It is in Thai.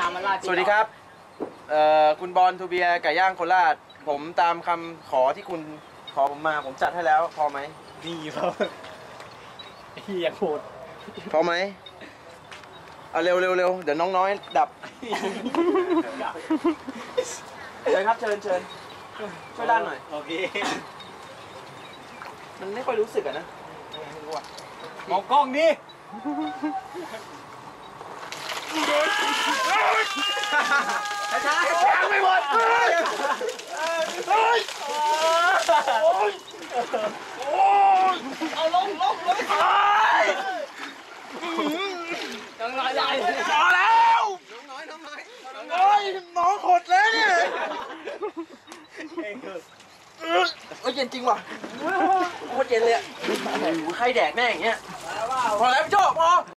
มาล่าสวัสดีครับคุณบอลทูเบียไก่ย่างโคราชผมตามคำขอที่คุณขอผมมาผมจัดให้แล้วพอไหมดีครับเฮียโคตรพอไหมเอาเร็วเดี๋ยวน้องน้อยดับเชิญครับเชิญช่วยด้านหน่อยโอเคมันไม่ค่อยรู้สึกอะนะมองกล้องดิช้าๆไม่หมดเอาลงยังไรพอแล้วน้องน้องหดแล้วเนี่ยเย็นจริงว่ะโคตรเย็นเลยอะใครแดกแม่อย่างเงี้ยพอแล้วพี่โจ้พอ